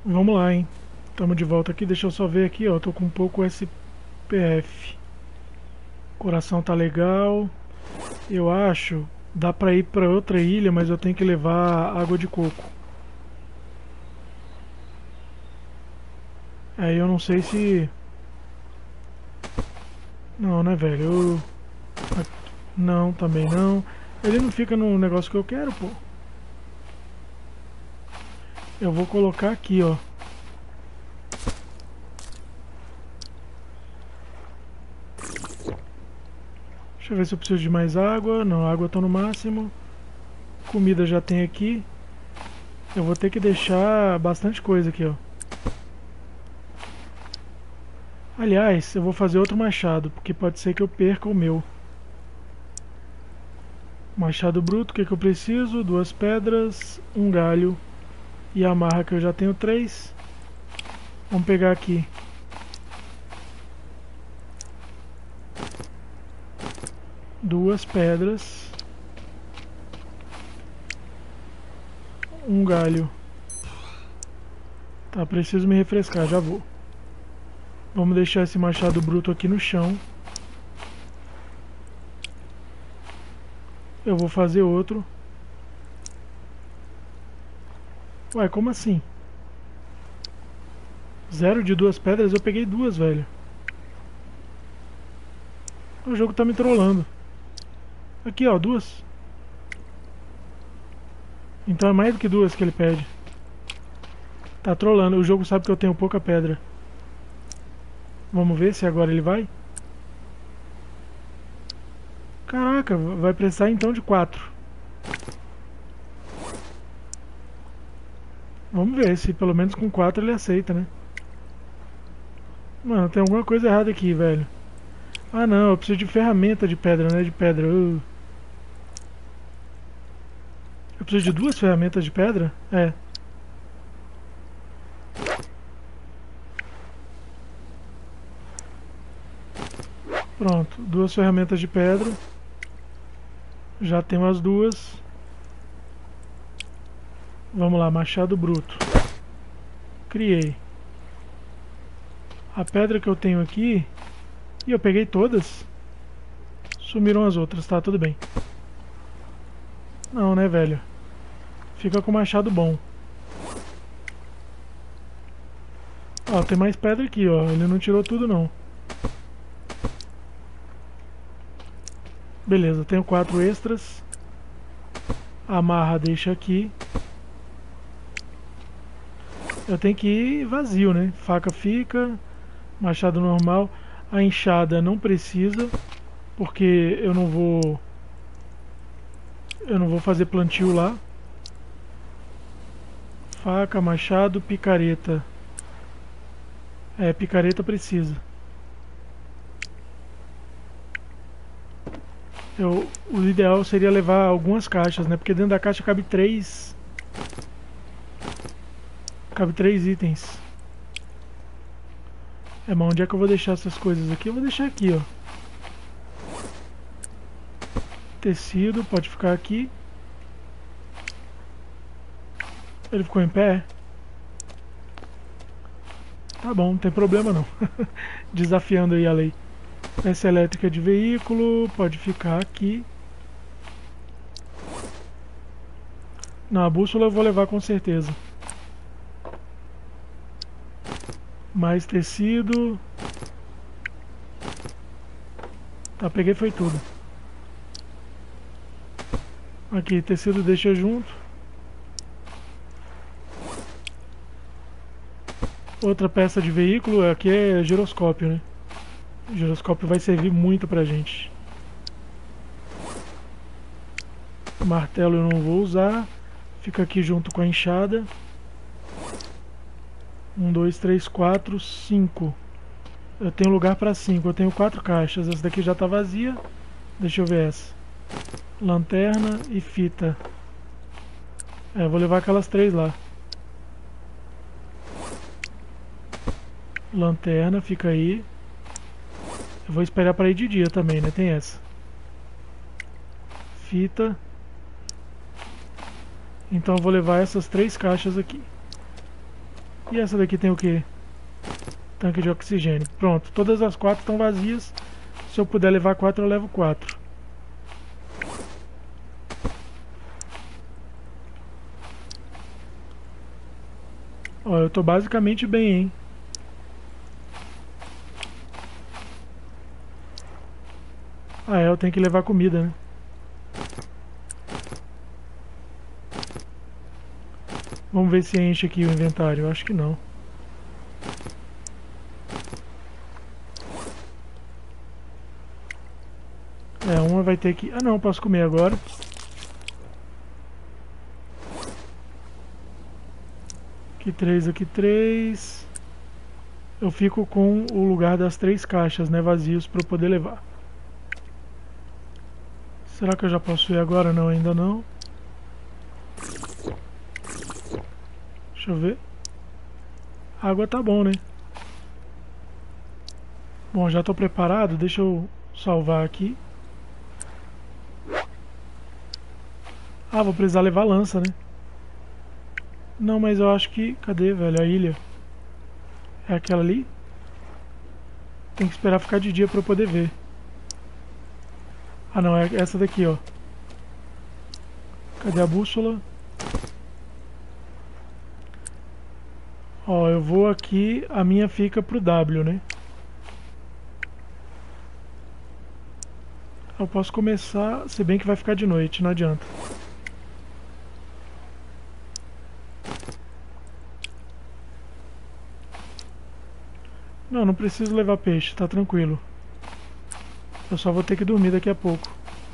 Vamos lá, hein? Estamos de volta aqui. Deixa eu só ver aqui, ó. Tô com um pouco SPF. Coração tá legal. Eu acho. Dá pra ir pra outra ilha, mas eu tenho que levar água de coco. Aí eu não sei se. Não, né, velho? Não, também não. Ele não fica no negócio que eu quero, pô. Eu vou colocar aqui, ó. Deixa eu ver se eu preciso de mais água. Não, água tá no máximo. Comida já tem aqui. Eu vou ter que deixar bastante coisa aqui, ó. Aliás, eu vou fazer outro machado, porque pode ser que eu perca o meu. Machado bruto, o que, que eu preciso? 2 pedras, um galho e a amarra que eu já tenho 3. Vamos pegar aqui. Duas pedras. Um galho. Tá, preciso me refrescar, já vou. Vamos deixar esse machado bruto aqui no chão. Eu vou fazer outro. Ué, como assim? 0 de 2 pedras? Eu peguei 2, velho. O jogo tá me trollando. Aqui, ó, 2. Então é mais do que 2 que ele pede. Tá trollando. O jogo sabe que eu tenho pouca pedra. Vamos ver se agora ele vai. Caraca, vai precisar então de 4. Vamos ver se pelo menos com 4 ele aceita, né? Mano, tem alguma coisa errada aqui, velho. Ah não, eu preciso de ferramenta de pedra, né? De pedra. Eu preciso de 2 ferramentas de pedra? É. Pronto, 2 ferramentas de pedra. Já tenho as 2. Vamos lá, machado bruto. Criei. A pedra que eu tenho aqui... E eu peguei todas. Sumiram as outras, tá, tudo bem. Não, né, velho? Fica com machado bom. Ó, tem mais pedra aqui, ó. Ele não tirou tudo, não. Beleza, tenho 4 extras. Amarra, deixa aqui. Eu tenho que ir vazio, né? Faca fica. Machado normal. A enxada não precisa. Porque eu não vou... Eu não vou fazer plantio lá. Faca, machado, picareta. É, picareta precisa. O ideal seria levar algumas caixas, né? Porque dentro da caixa cabe 3. Cabe 3 itens. É, mas onde é que eu vou deixar essas coisas aqui? Eu vou deixar aqui, ó. Tecido, pode ficar aqui. Ele ficou em pé? Tá bom, não tem problema não. Desafiando aí a lei. Peça elétrica de veículo, pode ficar aqui. Não, a bússola eu vou levar com certeza. Mais tecido. Tá, peguei foi tudo. Aqui, tecido deixa junto. Outra peça de veículo, aqui é giroscópio, né? O giroscópio vai servir muito pra gente. Martelo eu não vou usar. Fica aqui junto com a enxada. 1, 2, 3, 4, 5. Eu tenho lugar para 5. Eu tenho 4 caixas. Essa daqui já está vazia. Deixa eu ver essa. Lanterna e fita. É, eu vou levar aquelas 3 lá. Lanterna, fica aí. Eu vou esperar para ir de dia também, né? Tem essa. Fita. Então eu vou levar essas 3 caixas aqui. E essa daqui tem o quê? Tanque de oxigênio. Pronto, todas as 4 estão vazias. Se eu puder levar 4, eu levo 4. Ó, eu tô basicamente bem, hein? Ah, é, eu tenho que levar comida, né? Vamos ver se enche aqui o inventário. Eu acho que não. É, uma vai ter que... Ah não, posso comer agora. Aqui 3, aqui 3. Eu fico com o lugar das 3 caixas, né, vazios para eu poder levar. Será que eu já posso ir agora? Não, ainda não. Deixa eu ver. A água tá bom, né? Bom, já tô preparado. Deixa eu salvar aqui. Ah, vou precisar levar lança, né? Não, mas eu acho que... Cadê, velho? A ilha. É aquela ali? Tem que esperar ficar de dia pra eu poder ver. Ah, não. É essa daqui, ó. Cadê a bússola? Ó, eu vou aqui. A minha fica pro W, né? Eu posso começar... Se bem que vai ficar de noite, não adianta. Não, não preciso levar peixe, tá tranquilo. Eu só vou ter que dormir daqui a pouco.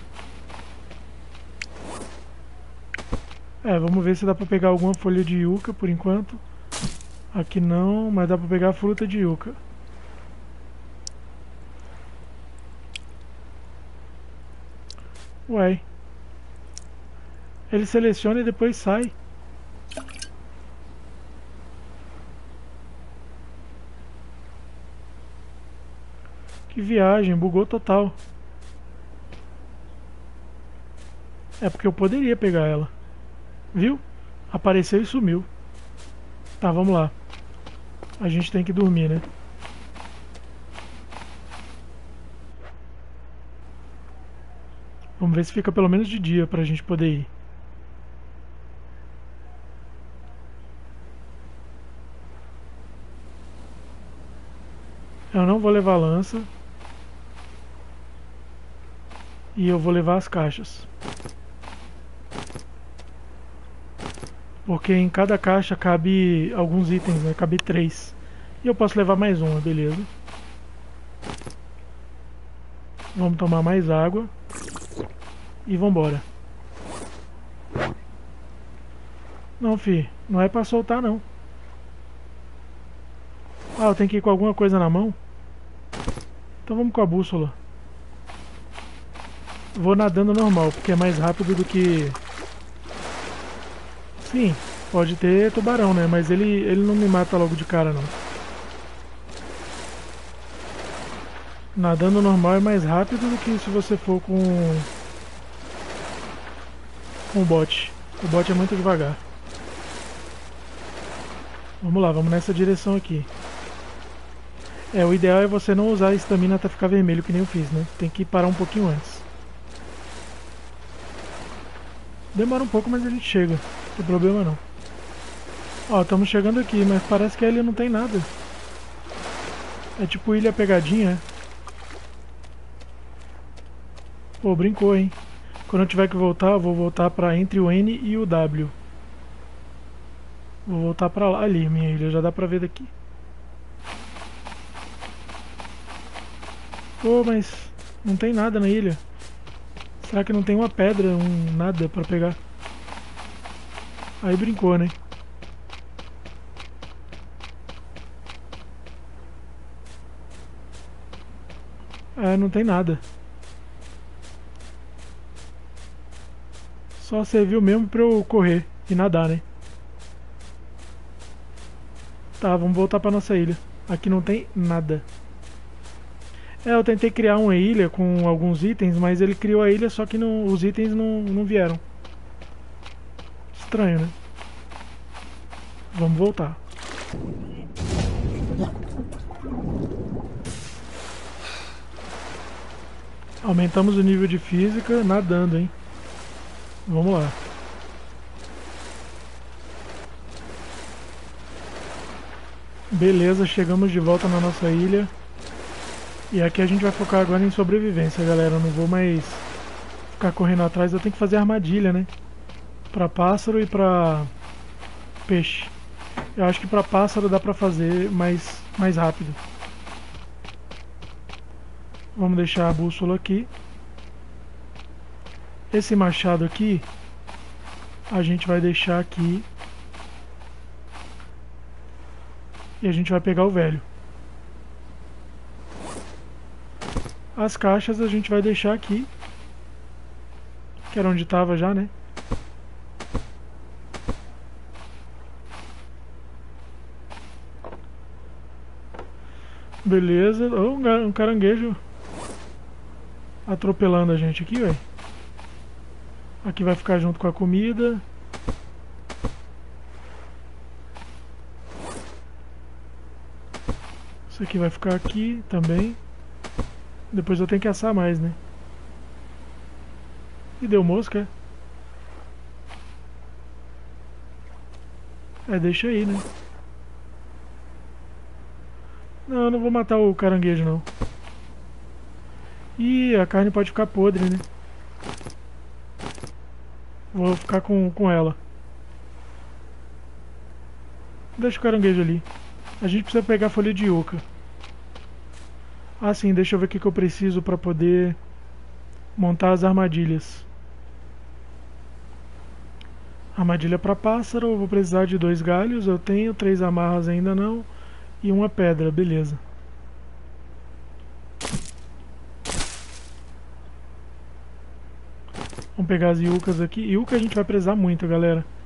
É, vamos ver se dá pra pegar alguma folha de yuca por enquanto. Aqui não, mas dá pra pegar a fruta de yuca. Uai. Ele seleciona e depois sai. Que viagem, bugou total. É porque eu poderia pegar ela. Viu? Apareceu e sumiu. Tá, vamos lá. A gente tem que dormir, né? Vamos ver se fica pelo menos de dia pra gente poder ir. Eu não vou levar lança. E eu vou levar as caixas. Porque em cada caixa cabe alguns itens, né? Cabe 3. E eu posso levar mais uma, beleza. Vamos tomar mais água. E vambora. Não, fi. Não é pra soltar, não. Ah, eu tenho que ir com alguma coisa na mão? Então vamos com a bússola. Vou nadando normal, porque é mais rápido do que... Sim, pode ter tubarão, né? Mas ele não me mata logo de cara, não. Nadando normal é mais rápido do que se você for com o bot. O bot é muito devagar. Vamos lá, vamos nessa direção aqui. É, o ideal é você não usar a estamina até ficar vermelho, que nem eu fiz, né? Tem que parar um pouquinho antes. Demora um pouco, mas a gente chega. Não tem problema não. Ó, estamos chegando aqui, mas parece que a ilha não tem nada. É tipo ilha pegadinha, é? Pô, brincou, hein? Quando eu tiver que voltar, eu vou voltar pra entre o N e o W. Vou voltar pra lá. Ali, minha ilha, já dá pra ver daqui. Pô, mas não tem nada na ilha. Será que não tem uma pedra, nada pra pegar? Aí brincou, né? É, não tem nada. Só serviu mesmo pra eu correr e nadar, né? Tá, vamos voltar pra nossa ilha. Aqui não tem nada. É, eu tentei criar uma ilha com alguns itens, mas ele criou a ilha, só que os itens não vieram. Estranho, né? Vamos voltar. Aumentamos o nível de física nadando, hein? Vamos lá. Beleza, chegamos de volta na nossa ilha. E aqui a gente vai focar agora em sobrevivência, galera. Eu não vou mais ficar correndo atrás. Eu tenho que fazer armadilha, né? Pra pássaro e pra peixe. Eu acho que pra pássaro dá pra fazer mais rápido. Vamos deixar a bússola aqui. Esse machado aqui a gente vai deixar aqui. E a gente vai pegar o velho. As caixas a gente vai deixar aqui. Que era onde estava já, né? Beleza. Oh, um caranguejo atropelando a gente aqui, velho. Aqui vai ficar junto com a comida. Isso aqui vai ficar aqui também. Depois eu tenho que assar mais, né? E deu mosca, é? Deixa aí, né? Não, eu não vou matar o caranguejo, não. Ih, a carne pode ficar podre, né? Vou ficar com ela. Deixa o caranguejo ali. A gente precisa pegar folha de yucca. Ah, sim, deixa eu ver o que eu preciso para poder montar as armadilhas. Armadilha para pássaro, eu vou precisar de 2 galhos. Eu tenho 3 amarras ainda não. E uma pedra, beleza. Vamos pegar as yuccas aqui. Yucca a gente vai precisar muito, galera.